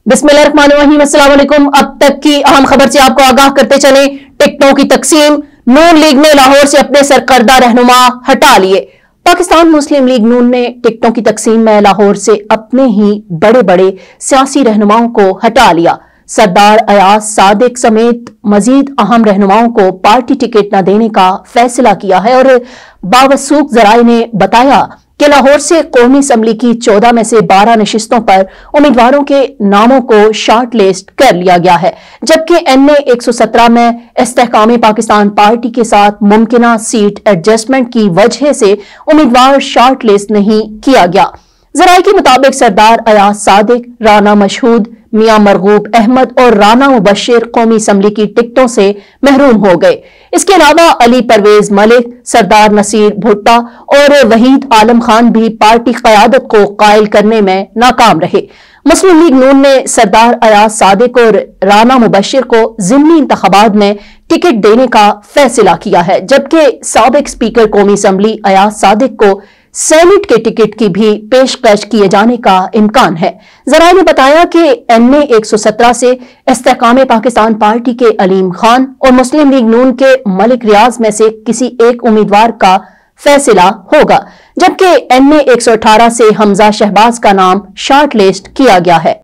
बिस्मिल्लाहिर्रहमानिर्रहीम, अस्सलाम वालेकुम। अब तक की अहम खबर से आपको आगाह करते चले। टिकटों की तकसीम, नून लीग ने लाहौर से अपने सरकर्दा रहनुमा हटा लिए। पाकिस्तान मुस्लिम लीग नून ने टिकटों की तकसीम में लाहौर से अपने ही बड़े बड़े सियासी रहनुमाओं को हटा लिया। सरदार अयाज सादिक समेत मजीद अहम रहनुमाओं को पार्टी टिकट न देने का फैसला किया है और बावसूख जराए ने बताया कि लाहौर से कौमी असम्बली की 14 में से 12 नशिस्तों पर उम्मीदवारों के नामों को शॉर्ट लिस्ट कर लिया गया है, जबकि NA 117 में इस्तेहकाम पाकिस्तान पार्टी के साथ मुमकिना सीट एडजस्टमेंट की वजह से उम्मीदवार शॉर्ट लिस्ट नहीं किया गया। जराये के मुताबिक सरदार अयाज सादिक, राना मशहूद, मियां मरगूब अहमद और राना मुबशिर कौमी असम्बली की टिकटों से महरूम हो गए। इसके अलावा अली परवेज मलिक, सरदार नसीर भुट्टा और वहीद आलम खान भी पार्टी क़यादत को कायल करने में नाकाम रहे। मुस्लिम लीग नून ने सरदार अयाज सादिक और राना मुबशिर को ज़िमनी इंतखाबात में टिकट देने का फैसला किया है, जबकि साबिक स्पीकर कौमी असम्बली अयाज सादिक को सेनेट के टिकट की भी पेशकश किए जाने का इम्कान है। जराये ने बताया कि NA 117 से इस्तेहकाम पाकिस्तान पार्टी के अलीम खान और मुस्लिम लीग नून के मलिक रियाज में से किसी एक उम्मीदवार का फैसला होगा, जबकि NA 118 से हमजा शहबाज का नाम शॉर्ट लिस्ट किया गया है।